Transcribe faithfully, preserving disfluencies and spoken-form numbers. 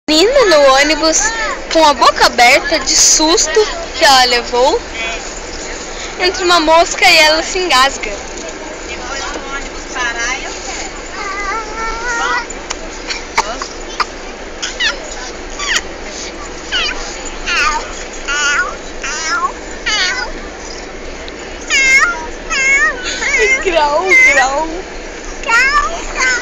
Menina no ônibus com a boca aberta de susto que ela levou. Entra uma mosca e ela se engasga. Depois do ônibus parar, eu quero. Grau, grau.